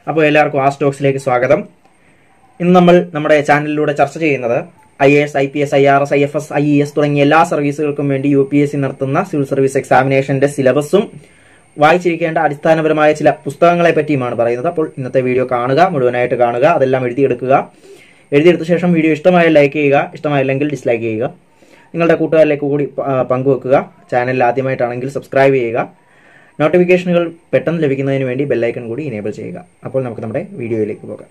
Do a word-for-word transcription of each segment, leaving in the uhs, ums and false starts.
അപ്പോൾ എല്ലാവർക്കും ആ സ്റ്റോക്സിലേക്ക് സ്വാഗതം. ഇന്ന് നമ്മൾ നമ്മുടെ ചാനലിലൂടെ ചർച്ച ചെയ്യുന്നത് I A S, I P S, I R S, I F S, I E S തുടങ്ങിയ എല്ലാ സർവീസുകൾക്കും വേണ്ടി യു പി എസ് സി നടത്തുന്ന സിവിൽ സർവീസ് എക്സാമിനേഷന്റെ സിലബസും വായിച്ചിരിക്കേണ്ട അടിസ്ഥാനപരമായ ചില പുസ്തകങ്ങളെ പറ്റിയുമാണ് പറയുന്നത്. അപ്പോൾ ഇന്നത്തെ വീഡിയോ കാണുക, മുഴുവനായിട്ട് കാണുക, അതെല്ലാം എഴുതിയെടുക്കുക. എഴുതിയെടുത്ത ശേഷം വീഡിയോ ഇഷ്ടമായാൽ ലൈക്ക് ചെയ്യുക, ഇഷ്ടമായില്ലെങ്കിൽ ഡിസ്ലൈക്ക് ചെയ്യുക. നിങ്ങളുടെ കൂട്ടുകാരിലേക്ക് കൂടി പങ്കുവെക്കുക. ചാനലിൽ ആദ്യമായിട്ടാണെങ്കിൽ സബ്സ്ക്രൈബ് ചെയ്യുക. നോട്ടിഫിക്കേഷനുകൾ പെട്ടെന്ന് ലഭിക്കുന്നതിന് വേണ്ടി ബെല്ലൈക്കൺ കൂടി ഇനേബിൾ ചെയ്യുക. അപ്പോൾ നമുക്ക് നമ്മുടെ വീഡിയോയിലേക്ക് പോകാം.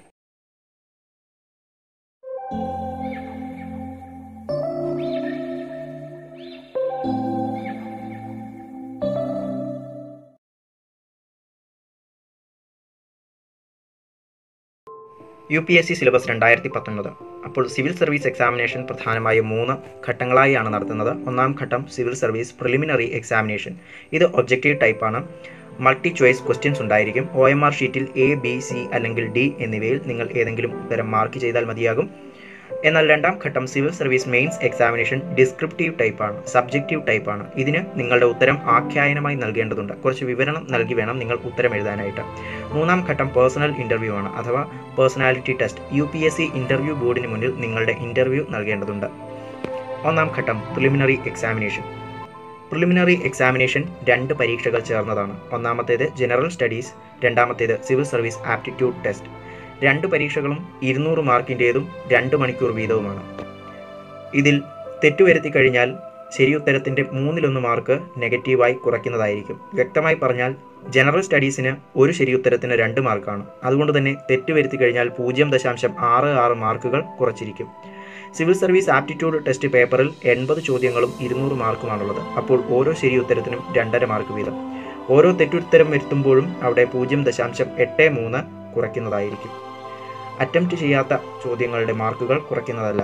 U P S C syllabus രണ്ടായിരത്തി പത്തൊൻപത്. അപ്പോൾ സിവിൽ സർവീസ് എക്സാമിനേഷൻ പ്രധാനമായും മൂന്ന് ഘട്ടങ്ങളായാണ് നടത്തുന്നത്. ഒന്നാം ഘട്ടം സിവിൽ സർവീസ് പ്രിലിമിനറി എക്സാമിനേഷൻ. ഇത് ഒബ്ജക്റ്റീവ് ടൈപ്പാണ്. മൾട്ടി ചോയ്സ് ക്വസ്റ്റ്യൻസ് ഉണ്ടായിരിക്കും. ഒ എം ആർ ഷീറ്റിൽ എ, ബി, സി അല്ലെങ്കിൽ ഡി എന്നിവയിൽ നിങ്ങൾ ഏതെങ്കിലും ഉത്തരം മാർക്ക് ചെയ്താൽ മതിയാകും. എന്നാൽ രണ്ടാം ഘട്ടം civil service mains examination descriptive ടൈപ്പാണ്, സബ്ജക്റ്റീവ് ടൈപ്പാണ്. ഇതിന് നിങ്ങളുടെ ഉത്തരം ആഖ്യായനമായി നൽകേണ്ടതുണ്ട്. കുറച്ച് വിവരണം നൽകി വേണം നിങ്ങൾ ഉത്തരം എഴുതാനായിട്ട്. മൂന്നാം ഘട്ടം പേഴ്സണൽ ഇൻ്റർവ്യൂ ആണ്, അഥവാ personality test. U P S C interview ബോർഡിന് മുന്നിൽ നിങ്ങളുടെ ഇൻ്റർവ്യൂ നൽകേണ്ടതുണ്ട്. ഒന്നാം ഘട്ടം പ്രിലിമിനറി എക്സാമിനേഷൻ. പ്രിലിമിനറി എക്സാമിനേഷൻ രണ്ട് പരീക്ഷകൾ ചേർന്നതാണ്. ഒന്നാമത്തേത് ജനറൽ സ്റ്റഡീസ്, രണ്ടാമത്തേത് സിവിൽ സർവീസ് ആപ്റ്റിറ്റ്യൂഡ് ടെസ്റ്റ്. രണ്ട് പരീക്ഷകളും ഇരുന്നൂറ് മാർക്കിൻ്റേതും രണ്ട് മണിക്കൂർ വീതവുമാണ്. ഇതിൽ തെറ്റുവരുത്തി കഴിഞ്ഞാൽ ശരിയുത്തരത്തിൻ്റെ മൂന്നിലൊന്ന് മാർക്ക് നെഗറ്റീവായി കുറയ്ക്കുന്നതായിരിക്കും. വ്യക്തമായി പറഞ്ഞാൽ ജനറൽ സ്റ്റഡീസിന് ഒരു ശരിയുത്തരത്തിന് രണ്ട് മാർക്കാണ്. അതുകൊണ്ട് തന്നെ തെറ്റുവരുത്തി കഴിഞ്ഞാൽ പൂജ്യം ദശാംശം ആറ് ആറ് മാർക്കുകൾ കുറച്ചിരിക്കും. സിവിൽ സർവീസ് ആപ്റ്റിറ്റ്യൂഡ് ടെസ്റ്റ് പേപ്പറിൽ എൺപത് ചോദ്യങ്ങളും ഇരുന്നൂറ് മാർക്കുമാണുള്ളത്. അപ്പോൾ ഓരോ ശരിയുത്തരത്തിനും രണ്ടര മാർക്ക് വീതം. ഓരോ തെറ്റുത്തരം വരുത്തുമ്പോഴും അവിടെ പൂജ്യം ദശാംശം എട്ട് മൂന്ന് കുറയ്ക്കുന്നതായിരിക്കും. അറ്റംപ്റ്റ് ചെയ്യാത്ത ചോദ്യങ്ങളുടെ മാർക്കുകൾ കുറയ്ക്കുന്നതല്ല.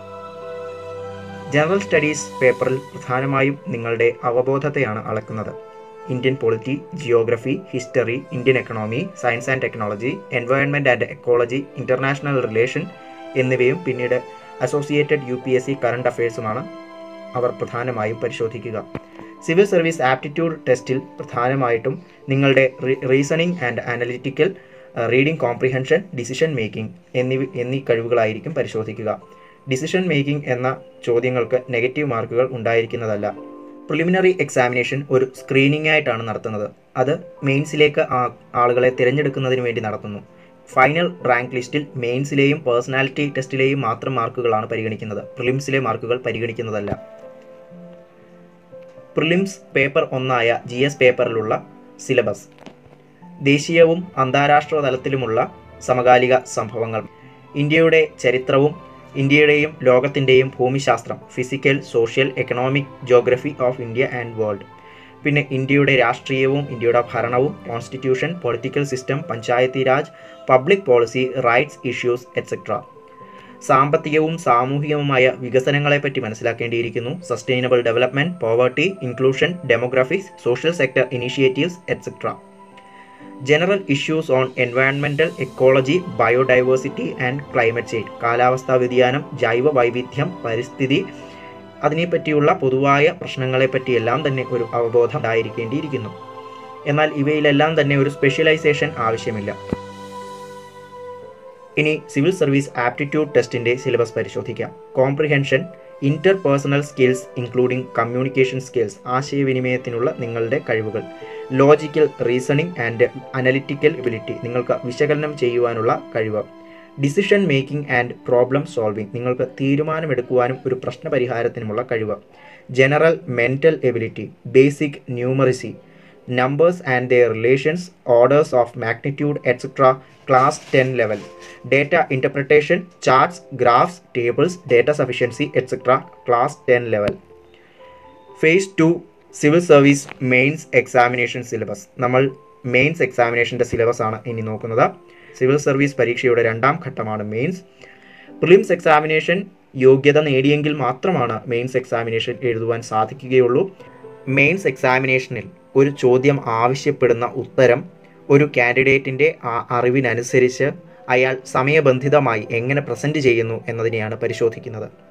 ജനറൽ സ്റ്റഡീസ് പേപ്പറിൽ പ്രധാനമായും നിങ്ങളുടെ അവബോധത്തെയാണ് അളക്കുന്നത്. Indian polity, geography, history, Indian economy, science and technology, environment and ecology, international relation എന്നിവയും പിന്നീട് associated U P S C current അഫയേഴ്സുമാണ് അവർ പ്രധാനമായും പരിശോധിക്കുക. സിവിൽ സർവീസ് ആപ്റ്റിറ്റ്യൂഡ് ടെസ്റ്റിൽ പ്രധാനമായിട്ടും നിങ്ങളുടെ reasoning and analytical, reading comprehension, decision making എന്നീ എന്നീ കഴിവുകളായിരിക്കും പരിശോധിക്കുക. ഡിസിഷൻ മേക്കിംഗ് എന്ന ചോദ്യങ്ങൾക്ക് നെഗറ്റീവ് മാർക്കുകൾ ഉണ്ടായിരിക്കുന്നതല്ല. പ്രിലിമിനറി എക്സാമിനേഷൻ ഒരു സ്ക്രീനിംഗ് ആയിട്ടാണ് നടത്തുന്നത്. അത് മെയിൻസിലേക്ക് ആളുകളെ തിരഞ്ഞെടുക്കുന്നതിന് വേണ്ടി നടത്തുന്നു. ഫൈനൽ റാങ്ക് ലിസ്റ്റിൽ മെയിൻസിലെയും പേഴ്സണാലിറ്റി ടെസ്റ്റിലെയും മാത്രം മാർക്കുകളാണ് പരിഗണിക്കുന്നത്. പ്രിലിംസിലെ മാർക്കുകൾ പരിഗണിക്കുന്നതല്ല. പ്രിലിംസ് പേപ്പർ ഒന്നായ ജി എസ് പേപ്പറിലുള്ള സിലബസ്. ദേശീയവും അന്താരാഷ്ട്ര തലത്തിലുമുള്ള സമകാലിക സംഭവങ്ങൾ, ഇന്ത്യയുടെ ചരിത്രവും ഇന്ത്യയുടെയും ലോകത്തിൻ്റെയും ഭൂമിശാസ്ത്രം, physical, social, economic, geography of India and world. പിന്നെ ഇന്ത്യയുടെ രാഷ്ട്രീയവും ഇന്ത്യയുടെ ഭരണവും, constitution, political system, panchayati raj, public policy, rights issues etcetera. സാമ്പത്തികവും സാമൂഹികവുമായ വികസനങ്ങളെപ്പറ്റി മനസ്സിലാക്കേണ്ടിയിരിക്കുന്നു. Sustainable development, poverty, inclusion, demographics, social sector initiatives etcetera. General issues on environmental ecology, biodiversity and climate change. കാലാവസ്ഥാ വ്യതിയാനം, ജൈവ വൈവിധ്യം, പരിസ്ഥിതി, അതിനെപ്പറ്റിയുള്ള പൊതുവായ പ്രശ്നങ്ങളെപ്പറ്റിയെല്ലാം തന്നെ ഒരു അവബോധം ഉണ്ടായിരിക്കേണ്ടിയിരിക്കുന്നു. എന്നാൽ ഇവയിലെല്ലാം തന്നെ ഒരു സ്പെഷ്യലൈസേഷൻ ആവശ്യമില്ല. ഇനി സിവിൽ സർവീസ് ആപ്റ്റിറ്റ്യൂഡ് ടെസ്റ്റിൻ്റെ സിലബസ് പരിശോധിക്കാം. Comprehension, inter personal skills including communication skills, ആശയവിനിമയത്തിനുള്ള നിങ്ങളുടെ കഴിവുകൾ. Logical reasoning and analytical ability, നിങ്ങൾക്ക് വിശകലനം ചെയ്യുവാനുള്ള കഴിവ്. Decision making and problem solving, നിങ്ങൾക്ക് തീരുമാനമെടുക്കുവാനും ഒരു പ്രശ്നപരിഹാരത്തിനുമുള്ള കഴിവ്. General mental ability, basic numeracy, numbers and their relations, orders of magnitude etcetera, class ten level. Data interpretation, charts, graphs, tables, data sufficiency etcetera, class ten level. Phase two civil service mains examination syllabus. നമ്മൾ mains എക്സാമിനേഷൻ്റെ syllabus ആണ് ഇനി നോക്കുന്നത്. Civil service പരീക്ഷയുടെ രണ്ടാം ഘട്ടമാണ് mains. Prelims examination യോഗ്യത നേടിയെങ്കിൽ മാത്രമാണ് മെയിൻസ് എക്സാമിനേഷൻ എഴുതുവാൻ സാധിക്കുകയുള്ളൂ. മെയിൻസ് എക്സാമിനേഷനിൽ ഒരു ചോദ്യം ആവശ്യപ്പെടുന്ന ഉത്തരം ഒരു കാൻഡിഡേറ്റിൻ്റെ ആ അറിവിനനുസരിച്ച് അയാൾ സമയബന്ധിതമായി എങ്ങനെ പ്രസൻറ്റ് ചെയ്യുന്നു എന്നതിനെയാണ് പരിശോധിക്കുന്നത്.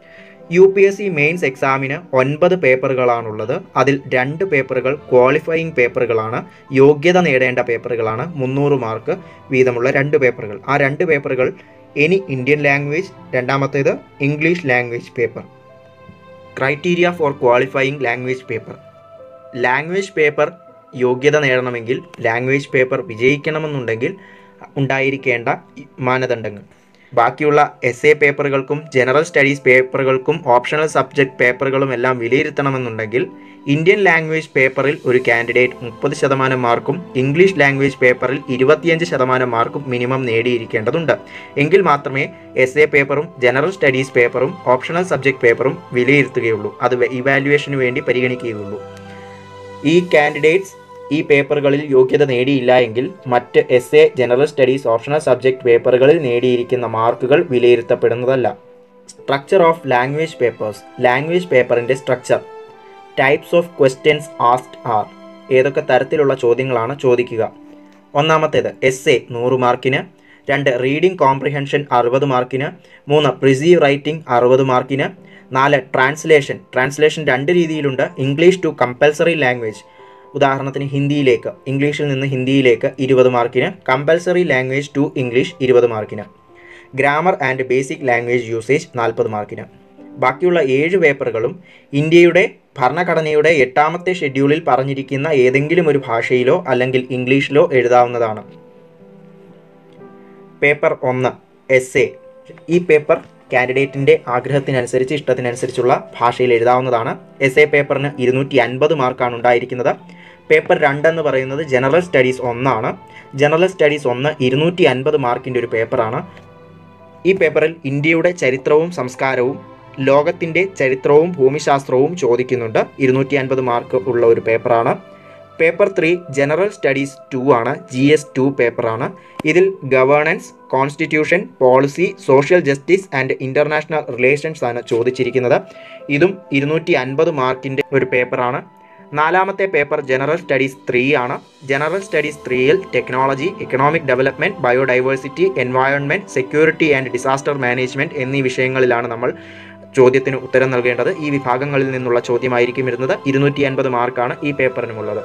U P S C mains എക്സാമിന് ഒൻപത് പേപ്പറുകളാണുള്ളത്. അതിൽ രണ്ട് പേപ്പറുകൾ ക്വാളിഫയിങ് പേപ്പറുകളാണ്, യോഗ്യത നേടേണ്ട പേപ്പറുകളാണ്. മുന്നൂറ് മാർക്ക് വീതമുള്ള രണ്ട് പേപ്പറുകൾ. ആ രണ്ട് പേപ്പറുകൾ എനി ഇന്ത്യൻ ലാംഗ്വേജ്, രണ്ടാമത്തേത് English language paper. Criteria for qualifying language paper. Language paper യോഗ്യത നേടണമെങ്കിൽ, ലാംഗ്വേജ് പേപ്പർ വിജയിക്കണമെന്നുണ്ടെങ്കിൽ ഉണ്ടായിരിക്കേണ്ട മാനദണ്ഡങ്ങൾ. ബാക്കിയുള്ള എസ് എ പേപ്പറുകൾക്കും ജനറൽ സ്റ്റഡീസ് പേപ്പറുകൾക്കും ഓപ്ഷണൽ സബ്ജക്റ്റ് പേപ്പറുകളും എല്ലാം വിലയിരുത്തണമെന്നുണ്ടെങ്കിൽ ഇന്ത്യൻ ലാംഗ്വേജ് പേപ്പറിൽ ഒരു കാൻഡിഡേറ്റ് മുപ്പത് ശതമാനം മാർക്കും ഇംഗ്ലീഷ് ലാംഗ്വേജ് പേപ്പറിൽ ഇരുപത്തിയഞ്ച് ശതമാനം മാർക്കും മിനിമം നേടിയിരിക്കേണ്ടതുണ്ട്. എങ്കിൽ മാത്രമേ എസ് എ പേപ്പറും ജനറൽ സ്റ്റഡീസ് പേപ്പറും ഓപ്ഷണൽ സബ്ജക്റ്റ് പേപ്പറും വിലയിരുത്തുകയുള്ളൂ, അത് ഇവാലുവേഷന് വേണ്ടി പരിഗണിക്കുകയുള്ളൂ. ഈ കാൻഡിഡേറ്റ്സ് ഈ പേപ്പറുകളിൽ യോഗ്യത നേടിയില്ല എങ്കിൽ മറ്റ് S A, general studies, optional subject പേപ്പറുകളിൽ നേടിയിരിക്കുന്ന മാർക്കുകൾ വിലയിരുത്തപ്പെടുന്നതല്ല. Structure of language papers. Language പേപ്പറിൻ്റെ structure. Types of questions asked are. ഏതൊക്കെ തരത്തിലുള്ള ചോദ്യങ്ങളാണ് ചോദിക്കുക? ഒന്നാമത്തേത് എസ് എ നൂറ് മാർക്കിന്, രണ്ട് റീഡിംഗ് കോംപ്രിഹെൻഷൻ അറുപത് മാർക്കിന്, മൂന്ന് പ്രിസീവ് റൈറ്റിംഗ് അറുപത് മാർക്കിന്, നാല് ട്രാൻസ്ലേഷൻ. ട്രാൻസ്ലേഷൻ രണ്ട് രീതിയിലുണ്ട്. ഇംഗ്ലീഷ് ടു കമ്പൽസറി ലാംഗ്വേജ്, ഉദാഹരണത്തിന് ഹിന്ദിയിലേക്ക്, ഇംഗ്ലീഷിൽ നിന്ന് ഹിന്ദിയിലേക്ക് ഇരുപത് മാർക്കിന്, കമ്പൽസറി ലാംഗ്വേജ് ടു ഇംഗ്ലീഷ് ഇരുപത് മാർക്കിന്, grammar and basic language usage നാൽപ്പത് മാർക്കിന്. ബാക്കിയുള്ള ഏഴ് പേപ്പറുകളും ഇന്ത്യയുടെ ഭരണഘടനയുടെ എട്ടാമത്തെ ഷെഡ്യൂളിൽ പറഞ്ഞിരിക്കുന്ന ഏതെങ്കിലും ഒരു ഭാഷയിലോ അല്ലെങ്കിൽ ഇംഗ്ലീഷിലോ എഴുതാവുന്നതാണ്. പേപ്പർ ഒന്ന് എസ് എ. ഈ പേപ്പർ കാൻഡിഡേറ്റിൻ്റെ ആഗ്രഹത്തിനനുസരിച്ച്, ഇഷ്ടത്തിനനുസരിച്ചുള്ള ഭാഷയിൽ എഴുതാവുന്നതാണ്. എസ് എ പേപ്പറിന് ഇരുന്നൂറ്റി അൻപത് മാർക്കാണ് ഉണ്ടായിരിക്കുന്നത്. പേപ്പർ രണ്ടെന്ന് പറയുന്നത് ജനറൽ സ്റ്റഡീസ് ഒന്നാണ്. ജനറൽ സ്റ്റഡീസ് ഒന്ന് ഇരുന്നൂറ്റി അൻപത് മാർക്കിൻ്റെ ഒരു പേപ്പറാണ്. ഈ പേപ്പറിൽ ഇന്ത്യയുടെ ചരിത്രവും സംസ്കാരവും ലോകത്തിൻ്റെ ചരിത്രവും ഭൂമിശാസ്ത്രവും ചോദിക്കുന്നുണ്ട്. ഇരുന്നൂറ്റി അൻപത് മാർക്ക് ഉള്ള ഒരു പേപ്പറാണ്. Paper three general studies two ആണ്, ജി എസ് ടു പേപ്പറാണ്. ഇതിൽ governance, constitution, policy, social justice and international relations ആണ് ചോദിച്ചിരിക്കുന്നത്. ഇതും ഇരുന്നൂറ്റി അൻപത് മാർക്കിൻ്റെ ഒരു പേപ്പറാണ്. നാലാമത്തെ പേപ്പർ ജനറൽ സ്റ്റഡീസ് ത്രീ ആണ്. ജനറൽ സ്റ്റഡീസ് ത്രീയിൽ technology, economic development, biodiversity, environment, security and disaster management എന്നീ വിഷയങ്ങളിലാണ് നമ്മൾ ചോദ്യത്തിന് ഉത്തരം നൽകേണ്ടത്. ഈ വിഭാഗങ്ങളിൽ നിന്നുള്ള ചോദ്യമായിരിക്കും വരുന്നത്. ഇരുന്നൂറ്റി അൻപത് മാർക്കാണ് ഈ പേപ്പറിനുമുള്ളത്.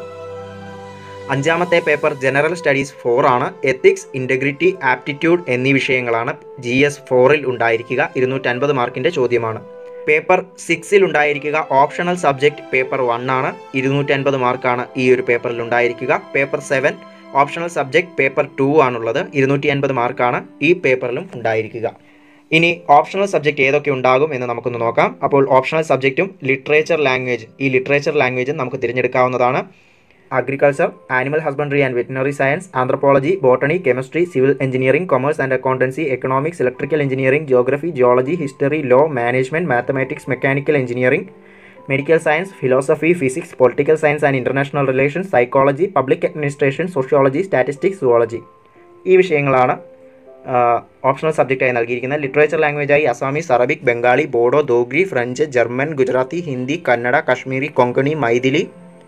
അഞ്ചാമത്തെ പേപ്പർ ജനറൽ സ്റ്റഡീസ് ഫോർ ആണ്. എത്തിക്സ്, ഇൻറ്റഗ്രിറ്റി, ആപ്റ്റിറ്റ്യൂഡ് എന്നീ വിഷയങ്ങളാണ് ജി എസ് ഫോറിൽ ഉണ്ടായിരിക്കുക. ഇരുന്നൂറ്റൻപത് മാർക്കിൻ്റെ ചോദ്യമാണ്. പേപ്പർ സിക്സിൽ ഉണ്ടായിരിക്കുക ഓപ്ഷണൽ സബ്ജക്റ്റ് പേപ്പർ വൺ ആണ്. ഇരുന്നൂറ്റൻപത് മാർക്കാണ് ഈ ഒരു പേപ്പറിൽ ഉണ്ടായിരിക്കുക. Paper seven optional subject paper two ആണുള്ളത്. ഇരുന്നൂറ്റി അൻപത് മാർക്കാണ് ഈ പേപ്പറിലും ഉണ്ടായിരിക്കുക. ഇനി ഓപ്ഷണൽ സബ്ജക്റ്റ് ഏതൊക്കെ ഉണ്ടാകും എന്ന് നമുക്കൊന്ന് നോക്കാം. അപ്പോൾ ഓപ്ഷണൽ സബ്ജക്റ്റും ലിറ്ററേച്ചർ ലാംഗ്വേജ്, ഈ ലിറ്ററേച്ചർ ലാംഗ്വേജും നമുക്ക് തിരഞ്ഞെടുക്കാവുന്നതാണ്. Agriculture, animal husbandry and veterinary science, anthropology, botany, chemistry, civil engineering, commerce and accountancy, economics, electrical engineering, geography, geology, history, law, management, mathematics, mechanical engineering, medical science, philosophy, physics, political science and international relations, psychology, public administration, sociology, statistics, zoology. ഈ വിഷയങ്ങളാണ് optional സബ്ജക്റ്റായി നൽകിയിരിക്കുന്നത്. Literature ലാംഗ്വേജായി Assamese, Arabic, Bengali, Bodo, Dogri, French, German, Gujarati, Hindi, Kannada, Kashmiri, Konkani, Maithili,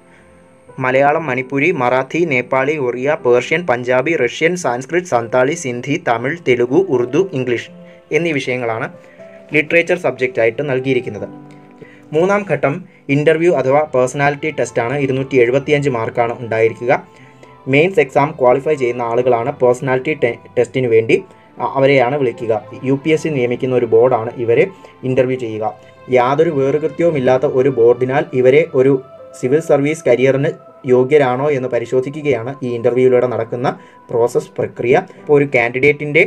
Malayalam, Manipuri, Marathi, Nepali, Oriya, Persian, Punjabi, Russian, Sanskrit, Santali, Sindhi, Tamil, Telugu, Urdu, English എന്നീ വിഷയങ്ങളാണ് literature സബ്ജക്റ്റായിട്ട് നൽകിയിരിക്കുന്നത്. മൂന്നാം ഘട്ടം ഇൻ്റർവ്യൂ അഥവാ പേഴ്സണാലിറ്റി ടെസ്റ്റാണ്. ഇരുന്നൂറ്റി എഴുപത്തിയഞ്ച് മാർക്കാണ് ഉണ്ടായിരിക്കുക. മെയിൻസ് എക്സാം ക്വാളിഫൈ ചെയ്യുന്ന ആളുകളാണ് പേഴ്സണാലിറ്റി ടെസ്റ്റിന് വേണ്ടി അവരെയാണ് വിളിക്കുക. യു പി എസ് സി നിയമിക്കുന്ന ഒരു ബോർഡാണ് ഇവരെ ഇൻ്റർവ്യൂ ചെയ്യുക. യാതൊരു വേറുകൃത്യവുമില്ലാത്ത ഒരു ബോർഡിനാൽ ഇവരെ ഒരു സിവിൽ സർവീസ് കരിയറിന് യോഗ്യരാണോ എന്ന് പരിശോധിക്കുകയാണ് ഈ ഇൻ്റർവ്യൂവിലൂടെ നടക്കുന്ന പ്രോസസ് പ്രക്രിയ. ഇപ്പോൾ ഒരു കാൻഡിഡേറ്റിൻ്റെ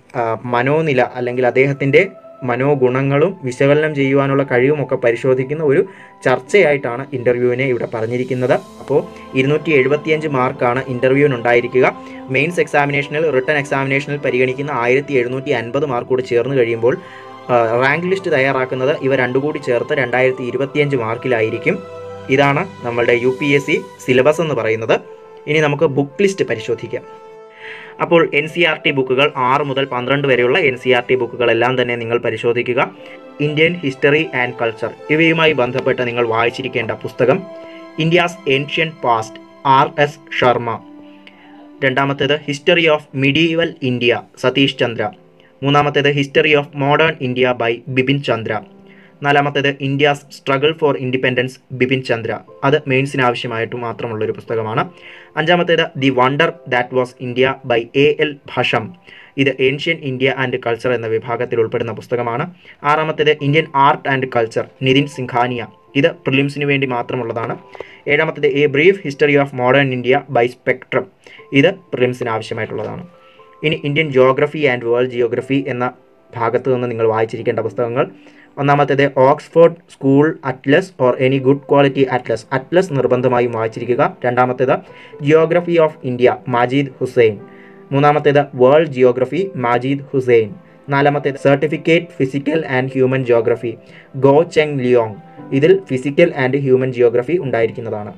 മനോനില അല്ലെങ്കിൽ അദ്ദേഹത്തിൻ്റെ മനോഗുണങ്ങളും വിശകലനം ചെയ്യുവാനുള്ള കഴിവുമൊക്കെ പരിശോധിക്കുന്ന ഒരു ചർച്ചയായിട്ടാണ് ഇൻ്റർവ്യൂവിനെ ഇവിടെ പറഞ്ഞിരിക്കുന്നത്. അപ്പോൾ ഇരുന്നൂറ്റി എഴുപത്തിയഞ്ച് മാർക്കാണ് ഇൻ്റർവ്യൂവിനുണ്ടായിരിക്കുക. മെയിൻസ് എക്സാമിനേഷനിൽ, റിട്ടൺ എക്സാമിനേഷനിൽ പരിഗണിക്കുന്ന ആയിരത്തി എഴുന്നൂറ്റി അൻപത് മാർക്ക് കൂടി ചേർന്ന് കഴിയുമ്പോൾ റാങ്ക് ലിസ്റ്റ് തയ്യാറാക്കുന്നത് ഇവ രണ്ടുകൂടി ചേർത്ത് രണ്ടായിരത്തി ഇരുപത്തിയഞ്ച് മാർക്കിലായിരിക്കും. ഇതാണ് നമ്മളുടെ U P S C syllabus എന്ന് പറയുന്നത്. ഇനി നമുക്ക് ബുക്ക് ലിസ്റ്റ് പരിശോധിക്കാം. അപ്പോൾ എൻ സി ആർ ടി ബുക്കുകൾ ആറ് മുതൽ പന്ത്രണ്ട് വരെയുള്ള എൻ സി ആർ ടി ബുക്കുകളെല്ലാം തന്നെ നിങ്ങൾ പരിശോധിക്കുക. ഇന്ത്യൻ ഹിസ്റ്ററി ആൻഡ് കൾച്ചർ ഇവയുമായി ബന്ധപ്പെട്ട് നിങ്ങൾ വായിച്ചിരിക്കേണ്ട പുസ്തകം India's ancient past, R S Sharma. രണ്ടാമത്തേത് history of medieval India, Satish Chandra. മൂന്നാമത്തേത് history of modern India by Bipin Chandra. നാലാമത്തേത് India's struggle for independence Bipin Chandra, അത് മെയിൻസിന് ആവശ്യമായിട്ട് മാത്രമുള്ളൊരു പുസ്തകമാണ്. അഞ്ചാമത്തേത് the wonder that was India by A L Basham, ഇത് ഏൻഷ്യൻ ഇന്ത്യ ആൻഡ് കൾച്ചർ എന്ന വിഭാഗത്തിൽ ഉൾപ്പെടുന്ന പുസ്തകമാണ്. ആറാമത്തേത് Indian art and culture Nitin Singhania, ഇത് പ്രിലിംസിന് വേണ്ടി മാത്രമുള്ളതാണ്. ഏഴാമത്തേത് a brief history of modern India by spectrum, ഇത് പ്രിലിംസിന് ആവശ്യമായിട്ടുള്ളതാണ്. ഇനി Indian geography and world geography എന്ന ഭാഗത്ത് നിന്ന് നിങ്ങൾ വായിച്ചിരിക്കേണ്ട പുസ്തകങ്ങൾ: ഒന്നാമത്തേത് Oxford school atlas or any good quality atlas, atlas നിർബന്ധമായും വായിച്ചിരിക്കുക. രണ്ടാമത്തേത് geography of India Majid Husain. മൂന്നാമത്തേത് വേൾഡ് ജിയോഗ്രഫി മാജിദ് ഹുസൈൻ. നാലാമത്തേത് certificate physical and human geography Goh Cheng Leong, ഇതിൽ ഫിസിക്കൽ ആൻഡ് ഹ്യൂമൻ ജിയോഗ്രഫി ഉണ്ടായിരിക്കുന്നതാണ്.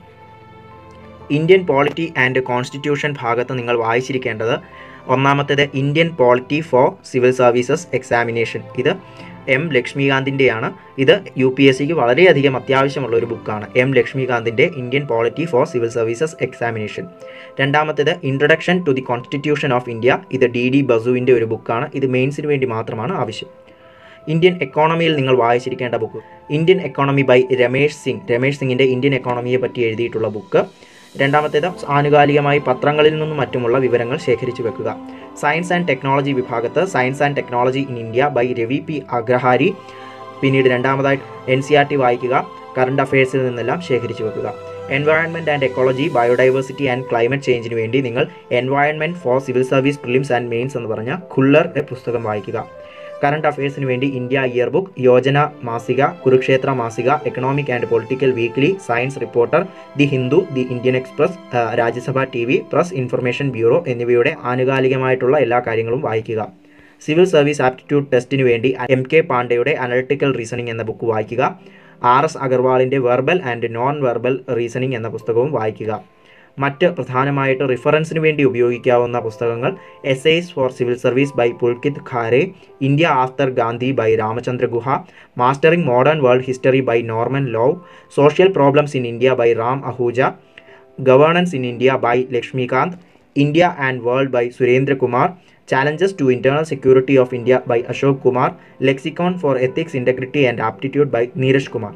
ഇന്ത്യൻ പോളിറ്റി ആൻഡ് കോൺസ്റ്റിറ്റ്യൂഷൻ ഭാഗത്ത് നിങ്ങൾ വായിച്ചിരിക്കേണ്ടത്: ഒന്നാമത്തേത് Indian polity for civil services examination, ഇത് എം ലക്ഷ്മികാന്തിൻ്റെയാണ്. ഇത് യു പി എസ് സിക്ക് വളരെയധികം അത്യാവശ്യമുള്ള ഒരു ബുക്കാണ്, എം ലക്ഷ്മികാന്തിൻ്റെ Indian polity for civil services examination. രണ്ടാമത്തേത് introduction to the constitution of India, ഇത് ഡി ഡി ബസുവിൻ്റെ ഒരു ബുക്കാണ്, ഇത് മെയിൻസിന് വേണ്ടി മാത്രമാണ് ആവശ്യം. ഇന്ത്യൻ എക്കോണമിയിൽ നിങ്ങൾ വായിച്ചിരിക്കേണ്ട book Indian economy by Ramesh Singh, Ramesh സിംഗിൻ്റെ ഇന്ത്യൻ എക്കോണമിയെ പറ്റി എഴുതിയിട്ടുള്ള ബുക്ക്. രണ്ടാമത്തേത് ആനുകാലികമായി പത്രങ്ങളിൽ നിന്നും മറ്റുമുള്ള വിവരങ്ങൾ ശേഖരിച്ചു വെക്കുക. സയൻസ് ആൻഡ് ടെക്നോളജി വിഭാഗത്ത് science and technology in India by Ravi P Agrahari. പിന്നീട് രണ്ടാമതായിട്ട് N C E R T, current അഫയേഴ്സിൽ നിന്നെല്ലാം ശേഖരിച്ചു വെക്കുക. Environment and ecology, biodiversity and climate ചേഞ്ചിന് വേണ്ടി നിങ്ങൾ environment for civil service prelims and mains എന്ന് പറഞ്ഞ ഖുല്ലർ പുസ്തകം വായിക്കുക. കറണ്ട് അഫയേഴ്സിന് വേണ്ടി ഇന്ത്യ ഇയർ ബുക്ക്, യോജന മാസിക, കുരുക്ഷേത്ര മാസിക, economic and political weekly, science reporter, the Hindu, the Indian express, Rajya Sabha T V, press information bureau എന്നിവയുടെ ആനുകാലികമായിട്ടുള്ള എല്ലാ കാര്യങ്ങളും വായിക്കുക. സിവിൽ സർവീസ് ആപ്റ്റിറ്റ്യൂഡ് ടെസ്റ്റിന് വേണ്ടി എം കെ പാണ്ഡെയുടെ അനലിറ്റിക്കൽ റീസണിംഗ് എന്ന ബുക്ക് വായിക്കുക. ആർ എസ് അഗർവാളിൻ്റെ verbal and non verbal reasoning എന്ന പുസ്തകവും വായിക്കുക. മറ്റ് പ്രധാനമായിട്ട് റിഫറൻസിന് വേണ്ടി ഉപയോഗിക്കാവുന്ന പുസ്തകങ്ങൾ: essays for civil service by Pulkit Khare, India after Gandhi by Ramachandra Guha, mastering modern world history by Norman Lowe, social problems in India by Ram Ahuja, governance in India by Laxmikanth, India and world by Surendra Kumar, challenges to internal security of India by Ashok Kumar, lexicon for ethics integrity and aptitude by Neeraj Kumar.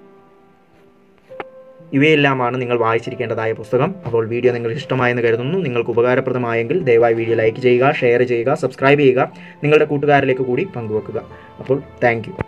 ഇവയെല്ലാമാണ് നിങ്ങൾ വായിച്ചിരിക്കേണ്ടതായ പുസ്തകം. അപ്പോൾ video നിങ്ങൾക്ക് ഇഷ്ടമായെന്ന് കരുതുന്നു. നിങ്ങൾക്ക് ഉപകാരപ്രദമായെങ്കിൽ ദയവായി വീഡിയോ ലൈക്ക് ചെയ്യുക, ഷെയർ ചെയ്യുക, സബ്സ്ക്രൈബ് ചെയ്യുക, നിങ്ങളുടെ കൂട്ടുകാരിലേക്ക് കൂടി പങ്കുവെക്കുക. അപ്പോൾ താങ്ക് യു.